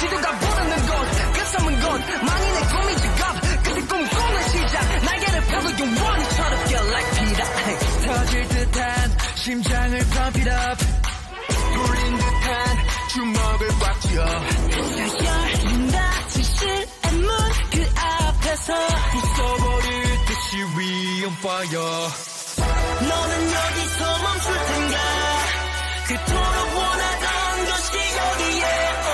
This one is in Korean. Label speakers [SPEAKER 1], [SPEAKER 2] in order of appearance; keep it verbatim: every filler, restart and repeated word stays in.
[SPEAKER 1] 지도가 부르는 곳그 섬은 곳 망인의 꿈이 직업 그때 꿈꾸는 시작 날개를 펴고 영원히 철없게 like Peter 터질 듯한 심장을 pump it up 돌린 듯한 주먹을 꽉 쥐어 열린다 진실의 문 그 앞에서 부숴버릴 듯이 we on fire 너는 여기서 멈출 텐가 그토록 원하던 것이 여기에